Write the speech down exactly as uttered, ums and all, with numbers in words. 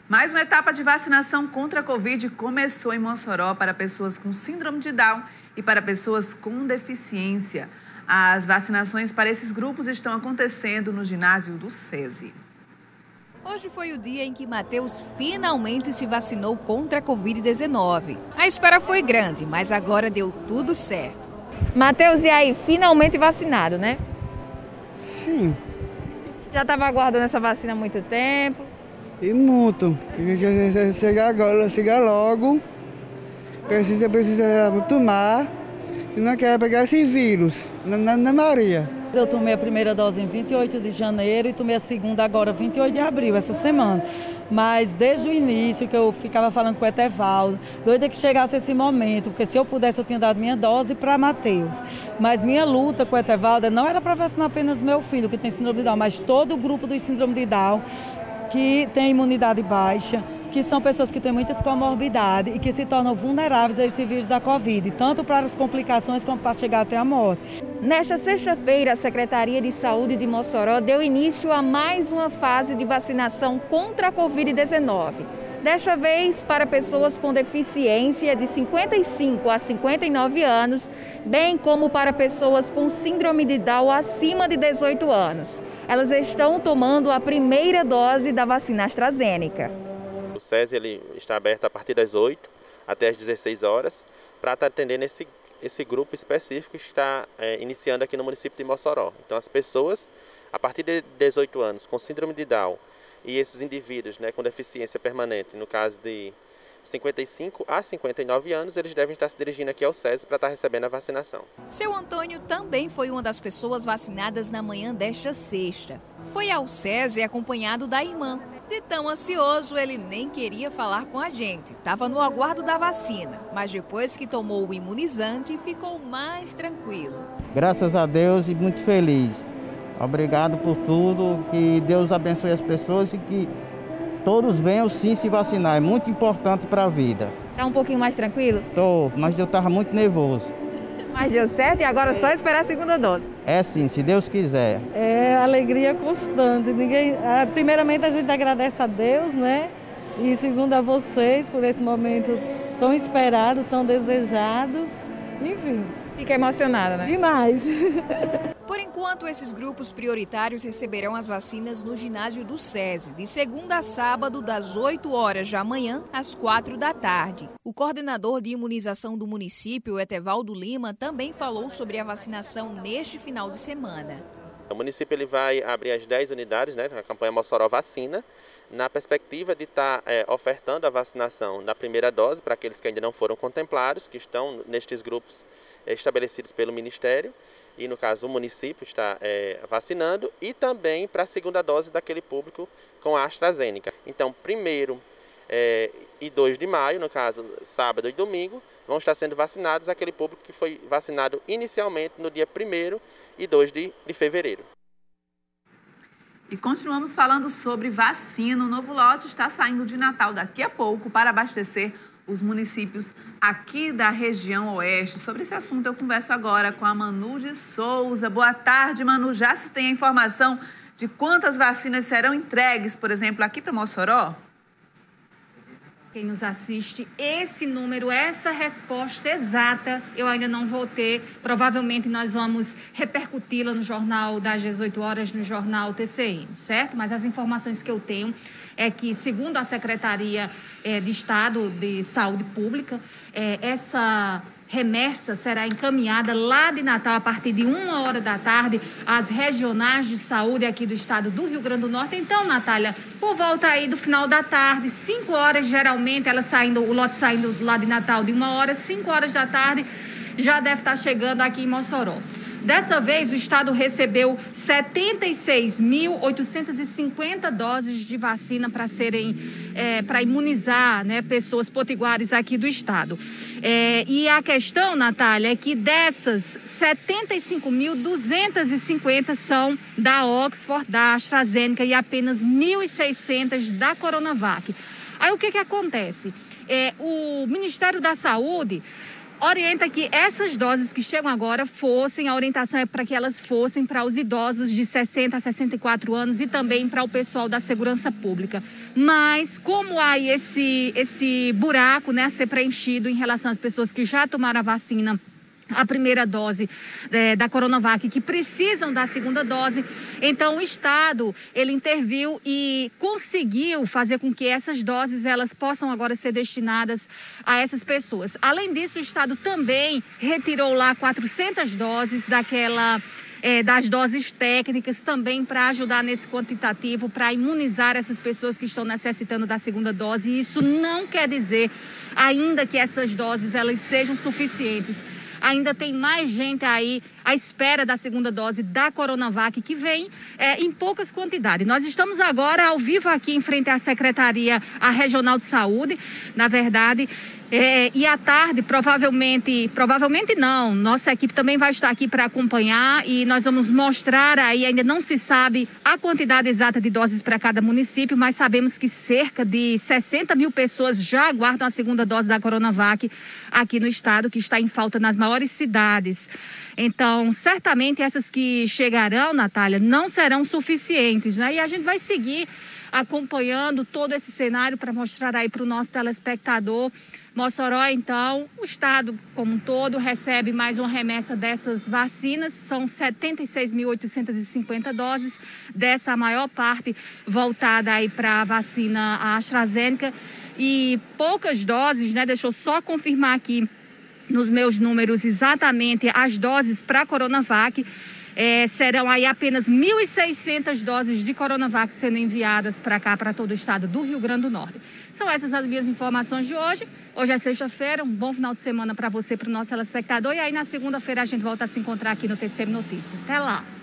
Mais uma etapa de vacinação contra a Covid começou em Mossoró para pessoas com síndrome de Down e para pessoas com deficiência. As vacinações para esses grupos estão acontecendo no ginásio do SESI. Hoje foi o dia em que Matheus finalmente se vacinou contra a Covid dezenove. A espera foi grande, mas agora deu tudo certo. Matheus, e aí, finalmente vacinado, né? Sim. Já estava aguardando essa vacina há muito tempo? E muito. Chegar agora, chegar logo. Precisa, precisa tomar. E não quer pegar esse vírus, na, na Maria. Eu tomei a primeira dose em vinte e oito de janeiro e tomei a segunda agora, vinte e oito de abril, essa semana. Mas desde o início que eu ficava falando com o Etevaldo, doida que chegasse esse momento, porque se eu pudesse eu tinha dado minha dose para Matheus. Mas minha luta com o Etevaldo não era para vacinar apenas meu filho, que tem síndrome de Down, mas todo o grupo do síndrome de Down, que tem imunidade baixa, que são pessoas que têm muitas comorbidades e que se tornam vulneráveis a esse vírus da Covid, tanto para as complicações como para chegar até a morte. Nesta sexta-feira, a Secretaria de Saúde de Mossoró deu início a mais uma fase de vacinação contra a Covid dezenove. Desta vez para pessoas com deficiência de cinquenta e cinco a cinquenta e nove anos, bem como para pessoas com síndrome de Down acima de dezoito anos. Elas estão tomando a primeira dose da vacina AstraZeneca. O SESI ele está aberto a partir das oito até as dezesseis horas para estar atendendo esse, esse grupo específico que está é, iniciando aqui no município de Mossoró. Então as pessoas a partir de dezoito anos com síndrome de Down e esses indivíduos, né, com deficiência permanente, no caso de cinquenta e cinco a cinquenta e nove anos, eles devem estar se dirigindo aqui ao SESI para estar recebendo a vacinação. Seu Antônio também foi uma das pessoas vacinadas na manhã desta sexta. Foi ao SESI acompanhado da irmã. De tão ansioso, ele nem queria falar com a gente. Estava no aguardo da vacina, mas depois que tomou o imunizante, ficou mais tranquilo. Graças a Deus e muito feliz. Obrigado por tudo, que Deus abençoe as pessoas e que todos venham sim se vacinar, é muito importante para a vida. Está um pouquinho mais tranquilo? Estou, mas eu estava muito nervoso. Mas deu certo e agora é só esperar a segunda dose. É sim, se Deus quiser. É alegria constante. Ninguém, primeiramente a gente agradece a Deus, né? E segundo a vocês por esse momento tão esperado, tão desejado. Enfim. Fica emocionada, né? Demais. Por enquanto, esses grupos prioritários receberão as vacinas no ginásio do SESI, de segunda a sábado, das oito horas da manhã às quatro da tarde. O coordenador de imunização do município, Etevaldo Lima, também falou sobre a vacinação neste final de semana. O município ele vai abrir as dez unidades, né, a campanha Mossoró Vacina, na perspectiva de estar é, ofertando a vacinação na primeira dose para aqueles que ainda não foram contemplados, que estão nestes grupos é, estabelecidos pelo Ministério, e no caso o município está é, vacinando, e também para a segunda dose daquele público com a AstraZeneca. Então, primeiro é, e dois de maio, no caso sábado e domingo, vão estar sendo vacinados aquele público que foi vacinado inicialmente no dia primeiro e dois de fevereiro. E continuamos falando sobre vacina. O novo lote está saindo de Natal daqui a pouco para abastecer os municípios aqui da região oeste. Sobre esse assunto eu converso agora com a Manu de Souza. Boa tarde, Manu. Já se tem a informação de quantas vacinas serão entregues, por exemplo, aqui para Mossoró? Quem nos assiste, esse número, essa resposta exata, eu ainda não vou ter. Provavelmente nós vamos repercuti-la no jornal das dezoito horas, no jornal T C N, certo? Mas as informações que eu tenho é que, segundo a Secretaria é, de Estado de Saúde Pública, é, essa remessa será encaminhada lá de Natal a partir de uma hora da tarde às regionais de saúde aqui do estado do Rio Grande do Norte. Então, Natália, por volta aí do final da tarde, cinco horas geralmente, ela saindo, o lote saindo lá de Natal de uma hora, cinco horas da tarde, já deve estar chegando aqui em Mossoró. Dessa vez, o estado recebeu setenta e seis mil oitocentas e cinquenta doses de vacina para serem, é, para imunizar, né, pessoas potiguares aqui do estado. É, e a questão, Natália, é que dessas setenta e cinco mil duzentas e cinquenta são da Oxford, da AstraZeneca e apenas mil e seiscentas da Coronavac. Aí o que que acontece? É, o Ministério da Saúde orienta que essas doses que chegam agora fossem, a orientação é para que elas fossem para os idosos de sessenta a sessenta e quatro anos e também para o pessoal da segurança pública. Mas como há esse, esse buraco, né, a ser preenchido em relação às pessoas que já tomaram a vacina, a primeira dose é, da Coronavac, que precisam da segunda dose, então o Estado, ele interviu e conseguiu fazer com que essas doses, elas possam agora ser destinadas a essas pessoas. Além disso, o Estado também retirou lá quatrocentas doses daquela... É, das doses técnicas também para ajudar nesse quantitativo, para imunizar essas pessoas que estão necessitando da segunda dose. E isso não quer dizer ainda que essas doses elas sejam suficientes. Ainda tem mais gente aí à espera da segunda dose da Coronavac, que vem é, em poucas quantidades. Nós estamos agora ao vivo aqui em frente à Secretaria a Regional de Saúde, na verdade. É, e à tarde, provavelmente, provavelmente não, nossa equipe também vai estar aqui para acompanhar e nós vamos mostrar aí, ainda não se sabe a quantidade exata de doses para cada município, mas sabemos que cerca de sessenta mil pessoas já aguardam a segunda dose da Coronavac aqui no estado, que está em falta nas maiores cidades. Então, certamente essas que chegarão, Natália, não serão suficientes, né? E a gente vai seguir acompanhando todo esse cenário para mostrar aí para o nosso telespectador. Mossoró, então, o estado como um todo recebe mais uma remessa dessas vacinas, são setenta e seis mil oitocentas e cinquenta doses, dessa a maior parte voltada aí para a vacina a AstraZeneca e poucas doses, né? Deixa eu só confirmar aqui nos meus números exatamente as doses para a Coronavac. É, serão aí apenas mil e seiscentas doses de Coronavac sendo enviadas para cá, para todo o estado do Rio Grande do Norte. São essas as minhas informações de hoje. Hoje é sexta-feira, um bom final de semana para você, para o nosso telespectador. E aí na segunda-feira a gente volta a se encontrar aqui no T C M Notícias. Até lá!